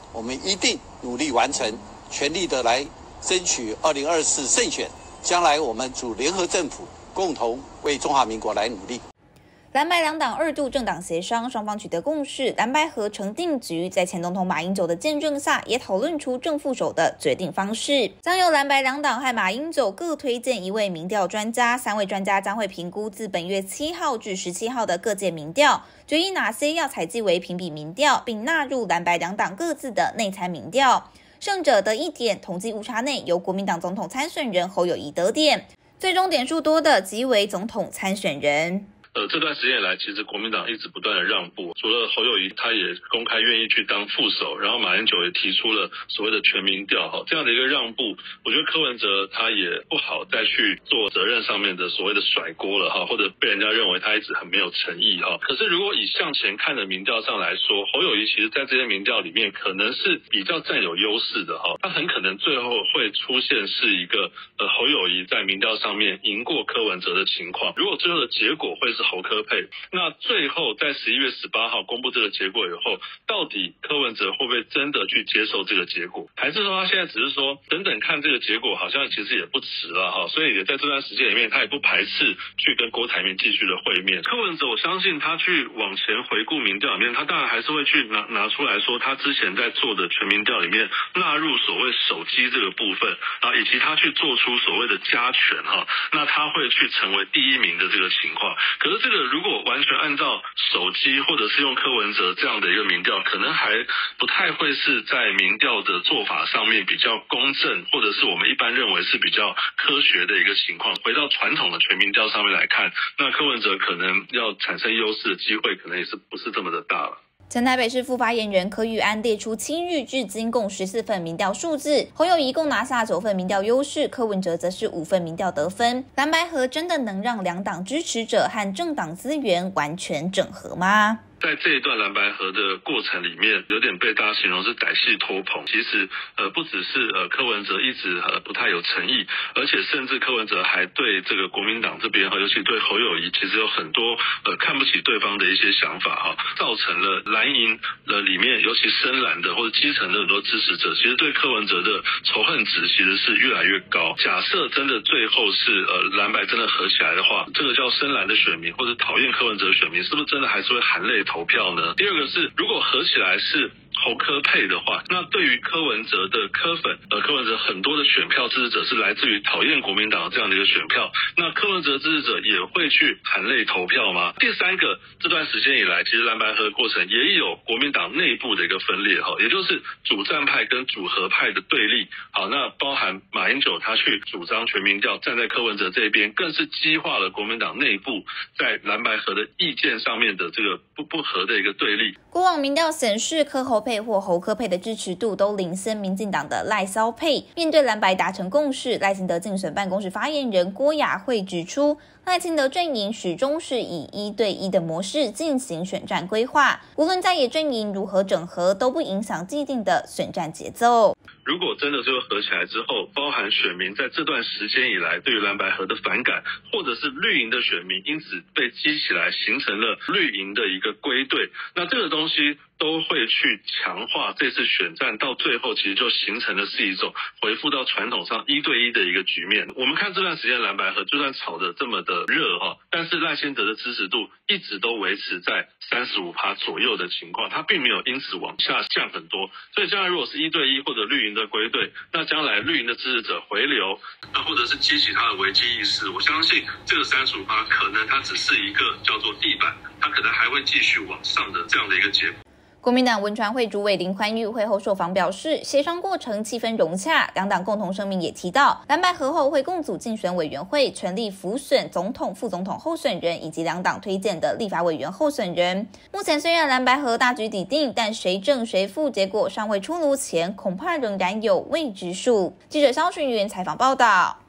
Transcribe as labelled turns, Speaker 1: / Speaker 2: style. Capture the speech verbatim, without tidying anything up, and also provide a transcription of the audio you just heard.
Speaker 1: 我们一定努力完成，全力的来争取二零二四胜选，将来我们组联合政府，共同为中华民国来努力。
Speaker 2: 蓝白两党二度政党协商，双方取得共识，蓝白合成定局。在前总统马英九的见证下，也讨论出正副手的决定方式，将由蓝白两党和马英九各推荐一位民调专家，三位专家将会评估自本月七号至十七号的各界民调，决议哪些要采集为评比民调，并纳入蓝白两党各自的内参民调。胜者得一点，统计误差内由国民党总统参选人侯友宜得点，最终点数多的即为总统参选人。
Speaker 3: 呃，这段时间以来，其实国民党一直不断的让步，除了侯友宜他也公开愿意去当副手，然后马英九也提出了所谓的全民调哈，这样的一个让步，我觉得柯文哲他也不好再去做责任上面的所谓的甩锅了哈，或者被人家认为他一直很没有诚意哈。可是如果以向前看的民调上来说，侯友宜其实在这些民调里面可能是比较占有优势的哈，他很可能最后会出现是一个呃侯友宜在民调上面赢过柯文哲的情况。如果最后的结果会是侯柯配，那最后在十一月十八号公布这个结果以后，到底柯文哲会不会真的去接受这个结果，还是说他现在只是说等等看这个结果好像其实也不迟了哈，所以也在这段时间里面他也不排斥去跟郭台铭继续的会面。柯文哲我相信他去往前回顾民调里面，他当然还是会去拿拿出来说他之前在做的全民调里面纳入所谓手机这个部分啊，以及他去做出所谓的加权哈，那他会去成为第一名的这个情况。可是这个如果完全按照手机或者是用柯文哲这样的一个民调，可能还不太会是在民调的做法上面比较公正，或者是我们一般认为是比较科学的一个情况。回到传统的全民调上面来看，那柯文哲可能要产生优势的机会可能也是不是这么的大了。
Speaker 2: 前台北市副发言人柯玉安列出七日至今共十四份民调数字，侯友宜共拿下九份民调优势，柯文哲则是五份民调得分。蓝白合真的能让两党支持者和政党资源完全整合吗？
Speaker 3: 在这一段蓝白合的过程里面，有点被大家形容是歹戏拖棚。其实呃不只是呃柯文哲一直呃不太有诚意，而且甚至柯文哲还对这个国民党这边哈，尤其对侯友宜，其实有很多呃看不起对方的一些想法哈，造成了蓝营的里面，尤其深蓝的或者基层的很多支持者，其实对柯文哲的仇恨值其实是越来越高。假设真的最后是呃蓝白真的合起来的话，这个叫深蓝的选民或者讨厌柯文哲的选民，是不是真的还是会含泪投票呢？第二个是，如果合起来是侯柯配的话，那对于柯文哲的柯粉，呃，柯文哲很多的选票支持者是来自于讨厌国民党这样的一个选票，那柯文哲支持者也会去含泪投票吗？第三个，这段时间以来，其实蓝白合的过程也有国民党内部的一个分裂哈，也就是主战派跟主和派的对立。好，那包含马英九他去主张全民调，站在柯文哲这边，更是激化了国民党内部在蓝白合的意见上面的这个不不合的一个对立。
Speaker 2: 过往民调显示，柯侯配或侯柯配的支持度都领先民进党的赖萧配。面对蓝白达成共识，赖清德竞选办公室发言人郭雅慧指出，赖清德阵营始终是以一对一的模式进行选战规划，无论在野阵营如何整合，都不影响既定的选战节奏。
Speaker 3: 如果真的最后合起来之后，包含选民在这段时间以来对于蓝白合的反感，或者是绿营的选民因此被激起来，形成了绿营的一个归队，那这个东西都会去强化这次选战，到最后其实就形成的是一种回复到传统上一对一的一个局面。我们看这段时间蓝白合就算吵得这么的热哈，但是赖清德的支持度一直都维持在 百分之三十五 左右的情况，他并没有因此往下降很多。所以将来如果是一对一或者绿营的归队，那将来绿营的支持者回流，那或者是激起他的危机意识，我相信这个 百分之三十五 可能它只是一个叫做地板，它可能还会继续往上的这样的一个结果。
Speaker 2: 国民党文传会主委林宽裕会后受访表示，协商过程气氛融洽，两党共同声明也提到，蓝白合后会共组竞选委员会，全力辅选总统、副总统候选人以及两党推荐的立法委员候选人。目前虽然蓝白合大局已定，但谁正谁负结果尚未出炉前，恐怕仍然有未知数。记者肖群云采访报道。